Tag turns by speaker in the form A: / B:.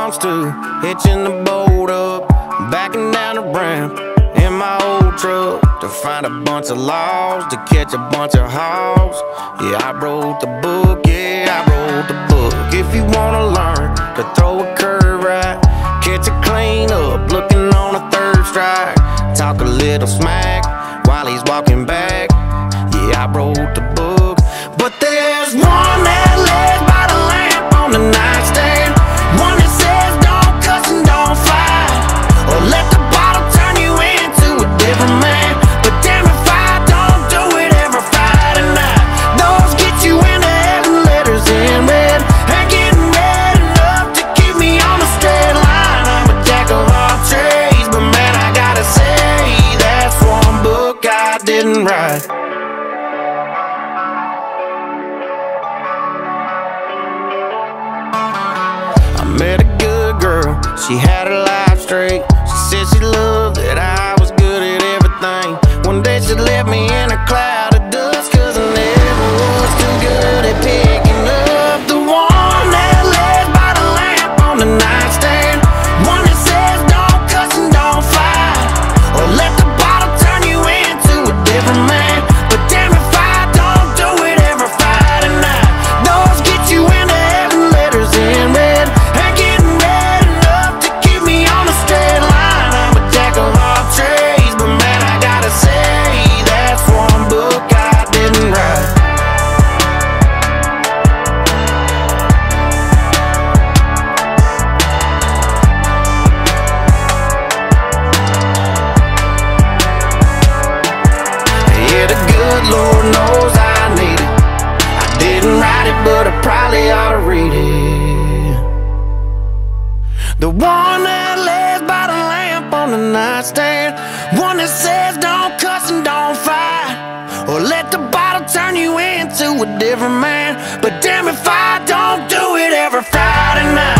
A: comes to hitching the boat up, backing down the ramp in my old truck to find a bunch of logs, to catch a bunch of hogs. Yeah, I wrote the book, yeah, I wrote the book. If you wanna learn to throw a curve right, catch a clean up, looking on a third strike, talk a little smack while he's walking back. Yeah, I wrote the book. But there's one that lays by the lamp on the nightstand, one that says don't cuss and don't fight, or let the bottle turn you into a different man. But damn if I don't do it every Friday night. Those get you into heaven, letters in red, and getting red enough to keep me on the straight line. I'm a jack of all trades, but man, I gotta say, that's one book I didn't write. Met a good girl, she had her life straight. She said she loved that I was good at everything. One day she left me in a cloud of dust, cause I never was too good at picking up. The one that lays by the lamp on the nightstand, one that says don't cuss and don't fight, or let the bottle turn you into a different man. But damn if I don't do it every Friday night. Those get you into heaven, letters in red, Lord knows I need it. I didn't write it, but I probably ought to read it. The one that lays by the lamp on the nightstand, one that says don't cuss and don't fight, or let the bottle turn you into a different man. But damn if I don't do it every Friday night.